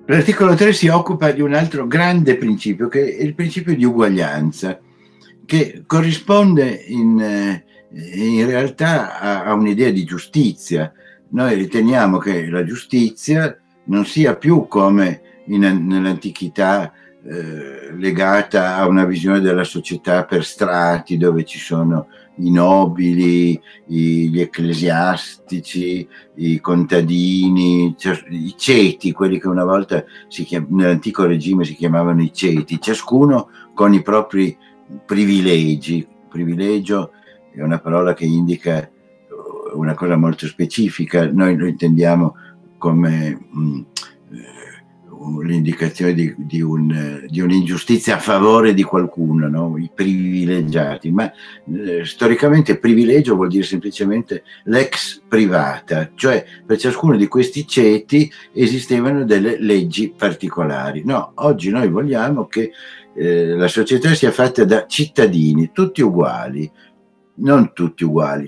L'articolo 3 si occupa di un altro grande principio, che è il principio di uguaglianza, che corrisponde in realtà a un'idea di giustizia. Noi riteniamo che la giustizia non sia più come nell'antichità legata a una visione della società per strati, dove ci sono i nobili, gli ecclesiastici, i contadini, i ceti, quelli che una volta nell'antico regime si chiamavano i ceti, ciascuno con i propri privilegi. Privilegio è una parola che indica una cosa molto specifica. Noi lo intendiamo come l'indicazione di un'ingiustizia a favore di qualcuno, no? I privilegiati, ma storicamente privilegio vuol dire semplicemente l'ex privata, cioè per ciascuno di questi ceti esistevano delle leggi particolari. No, oggi noi vogliamo che la società sia fatta da cittadini, tutti uguali, non tutti uguali,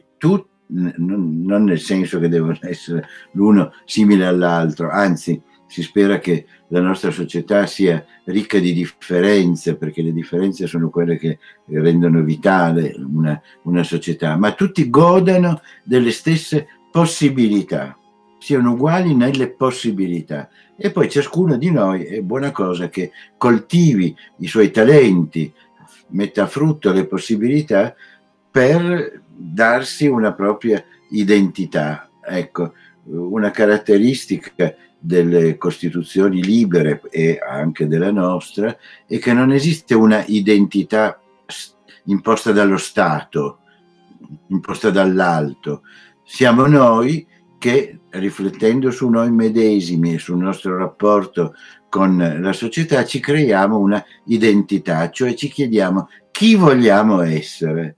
non nel senso che devono essere l'uno simile all'altro, anzi si spera che la nostra società sia ricca di differenze, perché le differenze sono quelle che rendono vitale una società, ma tutti godano delle stesse possibilità, siano uguali nelle possibilità. E poi ciascuno di noi è buona cosa che coltivi i suoi talenti, metta a frutto le possibilità per darsi una propria identità. Ecco, una caratteristica delle costituzioni libere e anche della nostra è che non esiste una identità imposta dallo Stato, imposta dall'alto. Siamo noi che, riflettendo su noi medesimi e sul nostro rapporto con la società, ci creiamo una identità, cioè ci chiediamo chi vogliamo essere.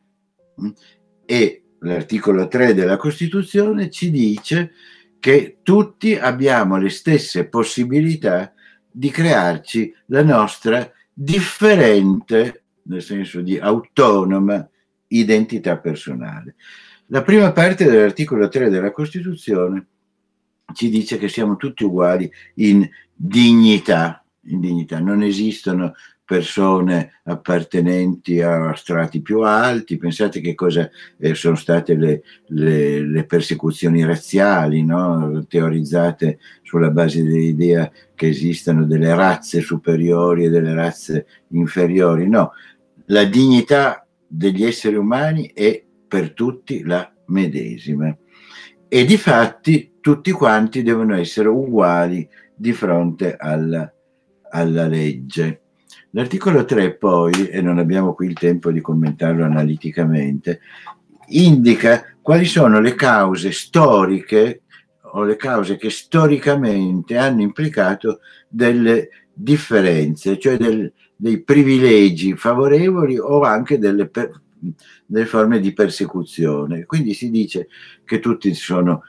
E l'articolo 3 della Costituzione ci dice che tutti abbiamo le stesse possibilità di crearci la nostra differente, nel senso di autonoma, identità personale. La prima parte dell'articolo 3 della Costituzione ci dice che siamo tutti uguali in dignità. In dignità. Non esistono persone appartenenti a strati più alti. Pensate che cosa sono state le persecuzioni razziali, no? Teorizzate sulla base dell'idea che esistano delle razze superiori e delle razze inferiori. No, la dignità degli esseri umani è per tutti la medesima, e difatti tutti quanti devono essere uguali di fronte alla legge. L'articolo 3 poi, e non abbiamo qui il tempo di commentarlo analiticamente, indica quali sono le cause storiche o le cause che storicamente hanno implicato delle differenze, cioè dei privilegi favorevoli o anche delle forme di persecuzione. Quindi si dice che tutti sono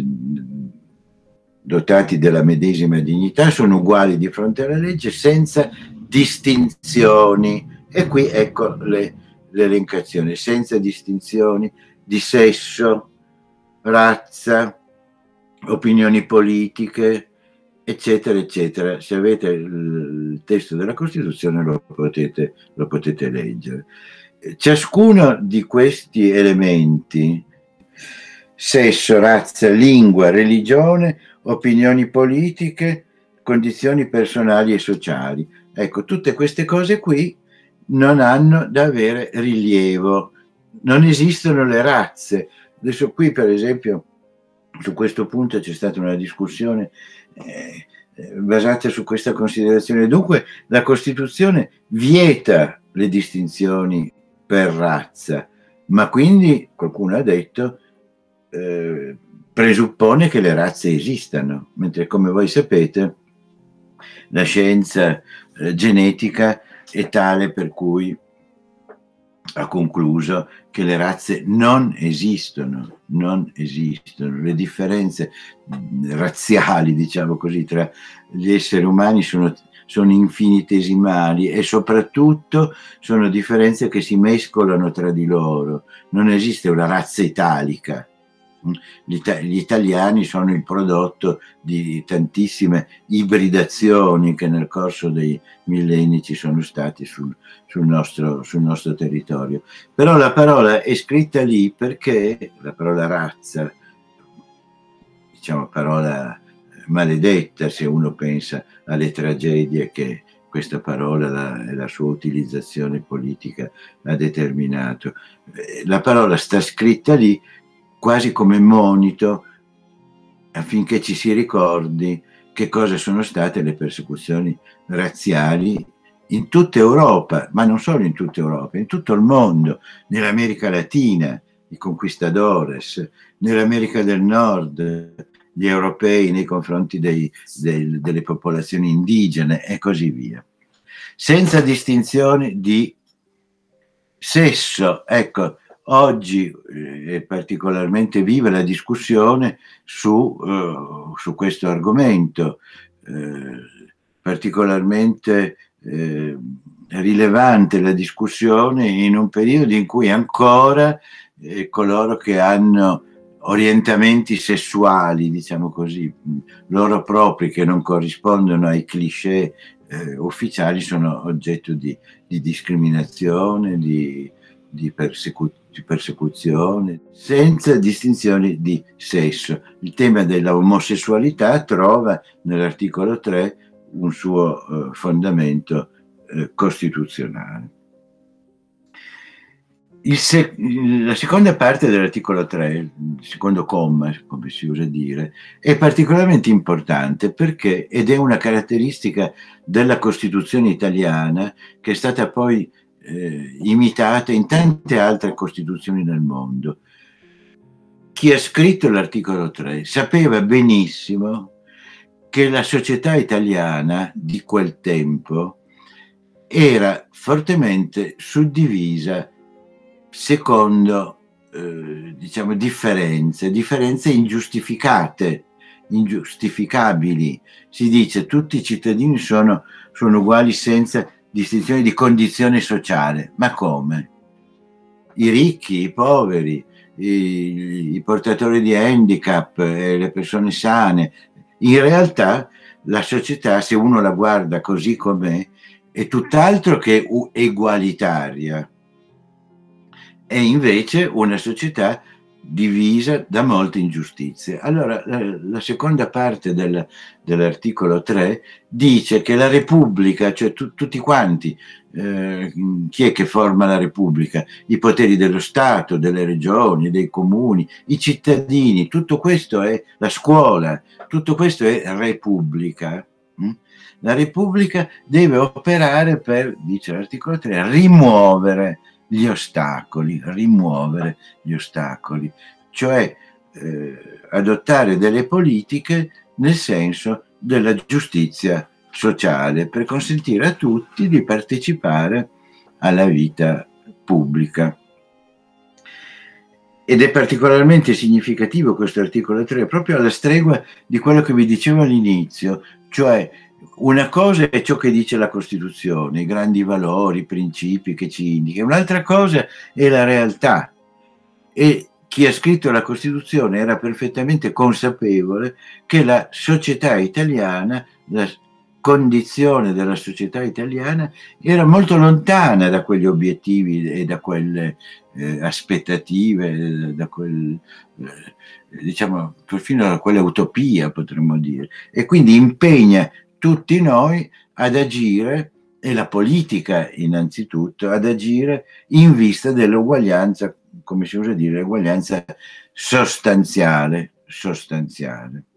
dotati della medesima dignità, sono uguali di fronte alla legge senza distinzioni. E qui ecco l'elencazione: senza distinzioni di sesso, razza, opinioni politiche, eccetera, eccetera. Se avete il testo della Costituzione lo potete leggere. Ciascuno di questi elementi, sesso, razza, lingua, religione, opinioni politiche, condizioni personali e sociali, ecco, tutte queste cose qui non hanno da avere rilievo, non esistono le razze. Adesso qui, per esempio, su questo punto c'è stata una discussione basata su questa considerazione. Dunque la Costituzione vieta le distinzioni per razza, ma quindi qualcuno ha detto presuppone che le razze esistano, mentre, come voi sapete, la scienza genetica è tale per cui ha concluso che le razze non esistono. Le differenze razziali, diciamo così, tra gli esseri umani sono infinitesimali, e soprattutto sono differenze che si mescolano tra di loro. Non esiste una razza italica, Gli italiani sono il prodotto di tantissime ibridazioni che nel corso dei millenni ci sono stati sul nostro territorio. Però la parola è scritta lì perché la parola razza, diciamo parola maledetta se uno pensa alle tragedie che questa parola e la sua utilizzazione politica ha determinato. La parola sta scritta lì quasi come monito affinché ci si ricordi che cosa sono state le persecuzioni razziali in tutta Europa, ma non solo in tutta Europa, in tutto il mondo, nell'America Latina, i conquistadores, nell'America del Nord, gli europei nei confronti delle popolazioni indigene e così via. Senza distinzione di sesso. Ecco, oggi è particolarmente viva la discussione su questo argomento, particolarmente rilevante la discussione in un periodo in cui ancora coloro che hanno orientamenti sessuali, diciamo così, loro propri, che non corrispondono ai cliché ufficiali, sono oggetto di discriminazione, di persecuzione, senza distinzioni di sesso. Il tema della omosessualità trova nell'articolo 3 un suo fondamento costituzionale. La seconda parte dell'articolo 3, il secondo comma, come si usa dire, è particolarmente importante perché, ed è una caratteristica della Costituzione italiana che è stata poi imitata in tante altre Costituzioni nel mondo. Chi ha scritto l'articolo 3 sapeva benissimo che la società italiana di quel tempo era fortemente suddivisa secondo diciamo differenze ingiustificate, ingiustificabili. Si dice tutti i cittadini sono uguali senza distinzione di condizione sociale. Ma come? I ricchi, i poveri, i portatori di handicap, le persone sane. In realtà la società, se uno la guarda così com'è, è tutt'altro che egualitaria. È invece una società divisa da molte ingiustizie. Allora, la seconda parte dell'articolo 3 dice che la Repubblica, cioè tutti quanti, chi è che forma la Repubblica? I poteri dello Stato, delle regioni, dei comuni, i cittadini, tutto questo è la scuola, tutto questo è Repubblica. La Repubblica deve operare per, dice l'articolo 3, rimuovere gli ostacoli, cioè adottare delle politiche nel senso della giustizia sociale per consentire a tutti di partecipare alla vita pubblica. Ed è particolarmente significativo questo articolo 3, proprio alla stregua di quello che vi dicevo all'inizio, cioè una cosa è ciò che dice la Costituzione, i grandi valori, i principi che ci indica, un'altra cosa è la realtà. E chi ha scritto la Costituzione era perfettamente consapevole che la società italiana, la condizione della società italiana era molto lontana da quegli obiettivi e da quelle aspettative, da quel, diciamo, perfino da quella utopia, potremmo dire. E quindi impegna tutti noi ad agire, e la politica innanzitutto, ad agire in vista dell'uguaglianza, come si usa dire, l'uguaglianza sostanziale.